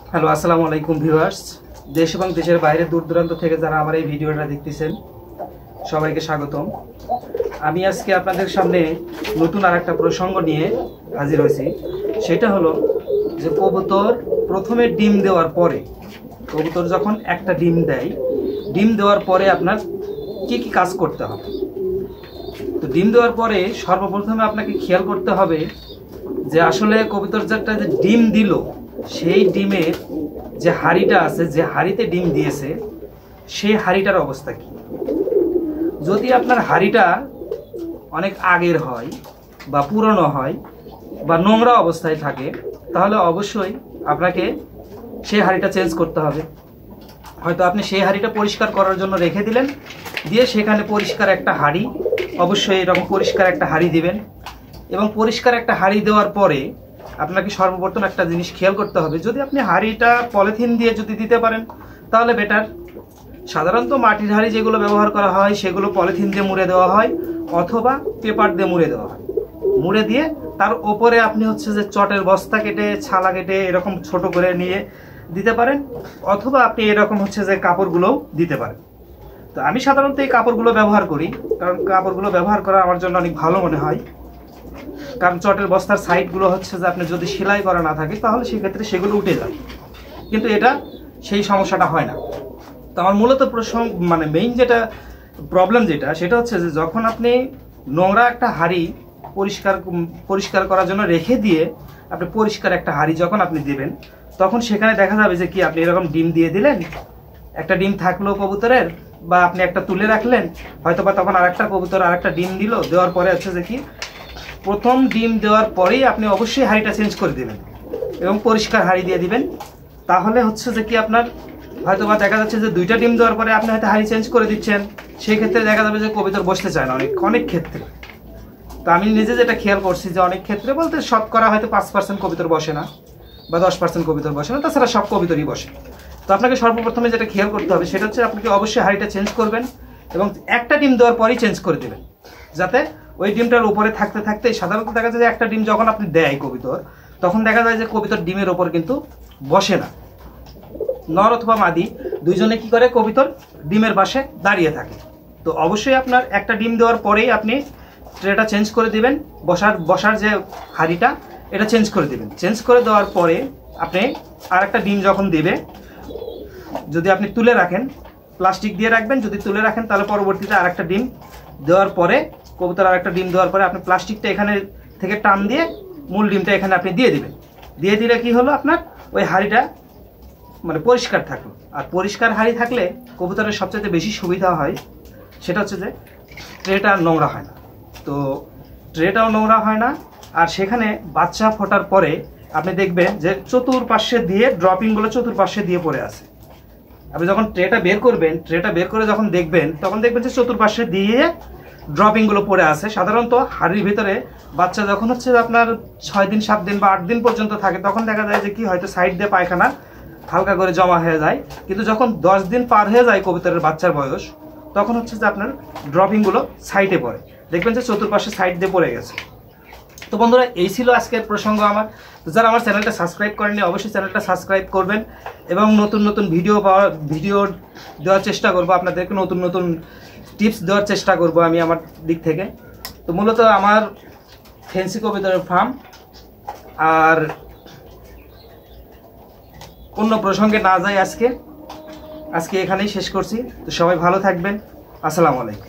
Hello, আসসালামু আলাইকুম viewers. দেশ এবং দেশের বাইরে দূর দূরান্ত থেকে যারা আমার এই ভিডিওটা দেখতেছেন সবাইকে স্বাগতম। আমি আজকে আপনাদের সামনে নতুন আরেকটা প্রসঙ্গ নিয়ে হাজির হয়েছি। সেটা হলো যে কবুতর প্রথমে ডিম দেওয়ার পরে, কবুতর যখন একটা ডিম দেয়, ডিম দেওয়ার পরে আপনার কি কি কাজ করতে হবে। তো ডিম দেওয়ার পরে সর্বপ্রথমে আপনাকে খেয়াল করতে হবে যে আসলে কবুতর যেটা যে ডিম দিল সেই ডিমের যে হাঁড়িটা আছে, যে হাঁড়িতে ডিম দিয়েছে সেই হাঁড়িটার অবস্থা কি। যদি আপনার হাঁড়িটা অনেক আগের হয় বা পুরনো হয় বা নোংরা অবস্থায় থাকে, তাহলে অবশ্যই আপনাকে সেই হাঁড়িটা চেঞ্জ করতে হবে। হয়তো আপনি সেই হাঁড়িটা পরিষ্কার করার জন্য রেখে দিলেন, দিয়ে সেখানে পরিষ্কার একটা হাঁড়ি, অবশ্যই এরকম পরিষ্কার একটা হাঁড়ি দিবেন। এবং পরিষ্কার একটা হাঁড়ি দেওয়ার পরে আপনাকে সর্বপ্রথম একটা জিনিস খেয়াল করতে হবে, যদি আপনি হাঁড়িটা পলিথিন দিয়ে যদি দিতে পারেন তাহলে বেটার। সাধারণত মাটির হাঁড়ি যেগুলো ব্যবহার করা হয় সেগুলো পলিথিন দিয়ে মুড়ে দেওয়া হয় অথবা পেপার দিয়ে মুড়ে দেওয়া হয়। মুড়ে দিয়ে তার ওপরে আপনি যে চটের বস্তা কেটে, ছালা কেটে এরকম ছোট করে নিয়ে দিতে পারেন, অথবা আপনি এরকম যে কাপড়গুলোও দিতে পারেন। তো আমি সাধারণত এই কাপড়গুলো ব্যবহার করি, কারণ কাপড়গুলো ব্যবহার করা আমার জন্য অনেক ভালো মনে হয়। কারণ চটের বস্তার সাইডগুলো যে আপনি যদি সেলাই করা না থাকে তাহলে সেক্ষেত্রে সেগুলো উঠে যায়, কিন্তু এটা সেই সমস্যাটা হয় না। তো আমার মূলত মেইন যেটা প্রবলেম সেটা হচ্ছে যে যখন আপনি নোংরা একটা হাঁড়ি পরিষ্কার করার জন্য রেখে দিয়ে আপনি পরিষ্কার একটা হাঁড়ি যখন আপনি দেবেন, তখন সেখানে দেখা যাবে যে কি আপনি এরকম ডিম দিয়ে দিলেন, একটা ডিম থাকলো কবুতরের, বা আপনি একটা তুলে রাখলেন, হয়তো বা তখন আরেকটা কবুতর আরেকটা ডিম দিল, দেওয়ার পরে যে কি প্রথম ডিম দেওয়ার পরেই আপনি অবশ্যই হাঁড়িটা চেঞ্জ করে দিবেন এবং পরিষ্কার হাঁড়ি দিয়ে দিবেন। তাহলে যে কি আপনার হয়তো বা দেখা যাচ্ছে যে দুইটা ডিম দেওয়ার পরে আপনি হয়তো হাঁড়ি চেঞ্জ করে দিচ্ছেন, সেই ক্ষেত্রে দেখা যাবে যে কবুতর বসতে চায় না অনেক ক্ষেত্রে। তো আমি নিজে যেটা খেয়াল করছি যে অনেক ক্ষেত্রে বলতে শতকরা হয়তো 5% কবুতর বসে না বা 10% কবুতর বসে না, তাছাড়া সব কবুতরই বসে। তো আপনাকে সর্বপ্রথমে যেটা খেয়াল করতে হবে সেটা হচ্ছে আপনাকে অবশ্যই হাঁড়িটা চেঞ্জ করবেন এবং একটা ডিম দেওয়ার পরেই চেঞ্জ করে দেবেন, যাতে ওই ডিমটার উপরে থাকতে থাকতে, সাধারণত দেখা যায় যে একটা ডিম যখন আপনি দেয় কবুতর, তখন দেখা যায় যে কবুতর ডিমের ওপর কিন্তু বসে না। নর অথবা মাদি দুইজনে কি করে, কবুতর ডিমের পাশে দাঁড়িয়ে থাকে। তো অবশ্যই আপনার একটা ডিম দেওয়ার পরেই আপনি ট্রেটা চেঞ্জ করে দিবেন, বসার যে হাঁড়িটা এটা চেঞ্জ করে দিবেন। চেঞ্জ করে দেওয়ার পরে আপনি আর একটা ডিম যখন দেবে, যদি আপনি তুলে রাখেন, প্লাস্টিক দিয়ে রাখবেন, যদি তুলে রাখেন তাহলে পরবর্তীতে আরেকটা ডিম দেওয়ার পরে, কবুতর আরেকটা ডিম দেওয়ার পরে আপনি প্লাস্টিকটা এখানে থেকে টান দিয়ে মূল ডিমটা এখানে আপনি দিয়ে দিবেন। দিয়ে দিলে কি হলো, আপনার ওই হাঁড়িটা পরিষ্কার থাকলো। আর পরিষ্কার হাঁড়ি থাকলে কবুতরের সবচেয়ে বেশি সুবিধা হয়, সেটা হচ্ছে যে ট্রেটা নোংরা হয় না। তো ট্রেটাও নোংরা হয় না, আর সেখানে বাচ্চা ফোটার পরে আপনি দেখবেন যে চতুর্পাশে দিয়ে ড্রপিংগুলো চতুর্পাশে দিয়ে পড়ে আছে। আপনি যখন ট্রেটা বের করবেন, ট্রেটা বের করে যখন দেখবেন, তখন দেখবেন যে চতুর্পাশে দিয়ে ড্রপিংগুলো পড়ে আছে। সাধারণত হাড়ির ভিতরে বাচ্চা যখন আপনার 6 দিন 7 দিন বা 8 দিন পর্যন্ত থাকে, তখন দেখা যায় যে কি হয়তো সাইড দিয়ে পায়খানা হালকা করে জমা হয়ে যায়, কিন্তু যখন 10 দিন পার হয়ে যায় কবুতরের বাচ্চার বয়স, তখন যে আপনার ড্রপিংগুলো সাইডে পড়ে, দেখবেন যে চতুর্পাশে সাইড দিয়ে পড়ে গেছে। তো বন্ধুরা, এই ছিল আজকের প্রসঙ্গ আমার। তো যারা আমার চ্যানেলটা সাবস্ক্রাইব করেননি অবশ্যই চ্যানেলটা সাবস্ক্রাইব করবেন এবং নতুন নতুন ভিডিও দেওয়ার চেষ্টা করব, আপনাদেরকে নতুন নতুন টিপস দেওয়ার চেষ্টা করব আমি আমার দিক থেকে। তো মূলত আমার ফেন্সি কবুতরের ফার্ম, আর অন্য প্রসঙ্গে না যাই আজকে এখানেই শেষ করছি। তো সবাই ভালো থাকবেন। আসসালামু আলাইকুম।